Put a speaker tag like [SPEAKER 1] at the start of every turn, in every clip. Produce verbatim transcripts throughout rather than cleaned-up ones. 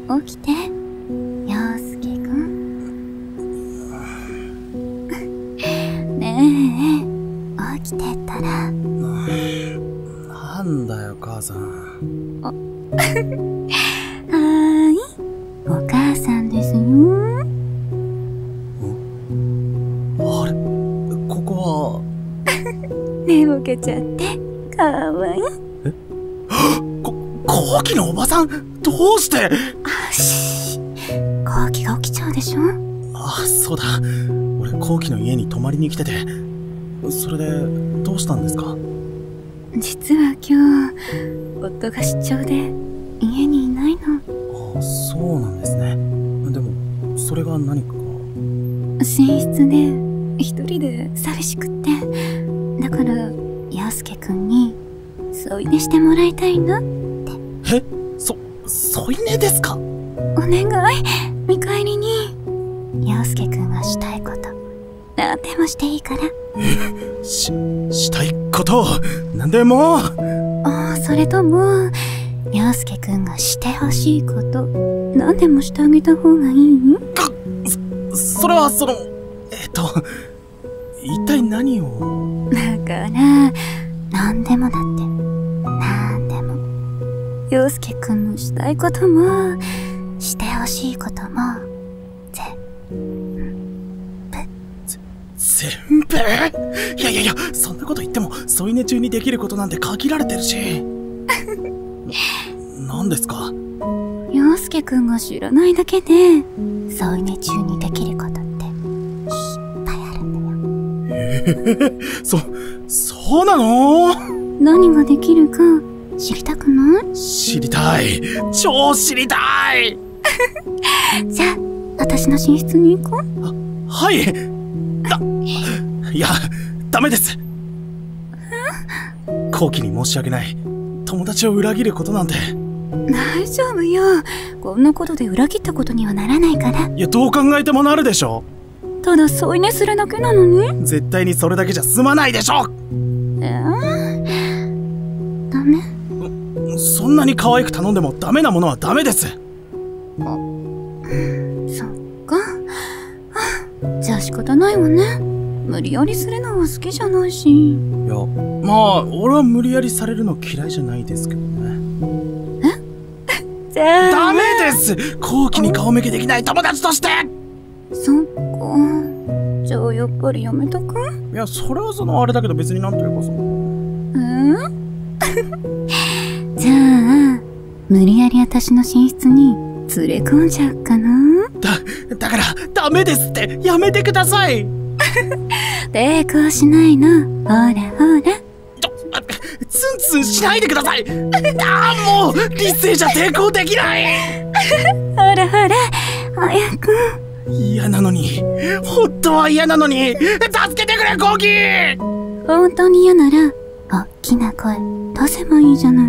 [SPEAKER 1] 起きて、陽介くん。ねえ、起きてたら。
[SPEAKER 2] なんだよ、母さん。
[SPEAKER 1] はーい、お母さんですよ。
[SPEAKER 2] あれ、ここは。
[SPEAKER 1] 寝ぼけちゃって、かわいい。
[SPEAKER 2] えこ、コウキのおばさんどうして。
[SPEAKER 1] あしコウキが起きちゃうでしょ。
[SPEAKER 2] あ、そうだ。俺、コウキの家に泊まりに来てて。それで、どうしたんですか？
[SPEAKER 1] 実は今日、夫が出張で家にいないの。
[SPEAKER 2] あ、そうなんですね。でも、それが何か？
[SPEAKER 1] 寝室で一人で寂しくって。だから、陽介くんに添い寝してもらいたいなって。
[SPEAKER 2] え？そ、添い寝ですか？
[SPEAKER 1] お願い、見返りに。陽介くんがしたいこと、何でもしていいから。
[SPEAKER 2] し、したいことなんでも。
[SPEAKER 1] ああ、それとも陽介くんがしてほしいこと何でもしてあげた方がいい？
[SPEAKER 2] かそ、それはそのえっと一体何を？
[SPEAKER 1] だから何でもだって。何でも。陽介くんのしたいこともしてほしいことも
[SPEAKER 2] 全部。いやいやいや、そんなこと言っても添い寝中にできることなんて限られてるし。な、なんですか？
[SPEAKER 1] 陽介くんが知らないだけで添い寝中にできることっていっぱいあるんだよ。
[SPEAKER 2] えー、そ、そうなの？
[SPEAKER 1] 何ができるか知りたくない？
[SPEAKER 2] 知りたい。超知りたい。
[SPEAKER 1] じゃあ、私の寝室に行こう。
[SPEAKER 2] は、はい。だ、いや、ダメです。コウキに申し訳ない。友達を裏切ることなんて。
[SPEAKER 1] 大丈夫よ。こんなことで裏切ったことにはならないから。
[SPEAKER 2] いや、どう考えてもなるでしょ。
[SPEAKER 1] ただ添い寝するだけなのに。
[SPEAKER 2] 絶対にそれだけじゃ済まないでしょ。
[SPEAKER 1] えー、ダメ？
[SPEAKER 2] そんなに可愛く頼んでもダメなものはダメです。
[SPEAKER 1] あ、そっか。じゃあ仕方ないわね。無理やりするのは好きじゃないし。い
[SPEAKER 2] や、まあ俺は無理やりされるの嫌いじゃないですけどね。
[SPEAKER 1] えじゃあ
[SPEAKER 2] ダメです。コウキに顔向けできない友達として。
[SPEAKER 1] そっか。じゃあやっぱりやめとく？
[SPEAKER 2] いや、それはそのあれだけど別になんというかその。
[SPEAKER 1] うんじゃあ無理やり私の寝室に連れ込んじゃうかな。
[SPEAKER 2] だ、だからダメですって。やめてください。
[SPEAKER 1] 抵抗しないの。ほらほら。
[SPEAKER 2] ツンツンしないでください。ああ、もう理性じゃ抵抗できない。
[SPEAKER 1] ほらほら、早く。
[SPEAKER 2] 嫌なのに、本当は嫌なのに、助けてくれ、コウキ。
[SPEAKER 1] 本当に嫌なら大きな声出せばいいじゃない。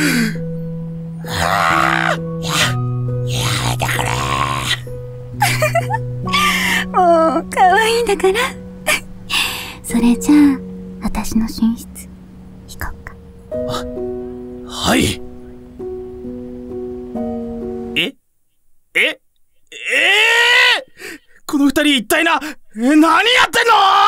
[SPEAKER 2] ああ、や、やめてくれ。
[SPEAKER 1] もう可愛いんだからそれじゃあ私の寝室行こっか。
[SPEAKER 2] あ、はい。ええええー、この二人一体な、え、何やってんの？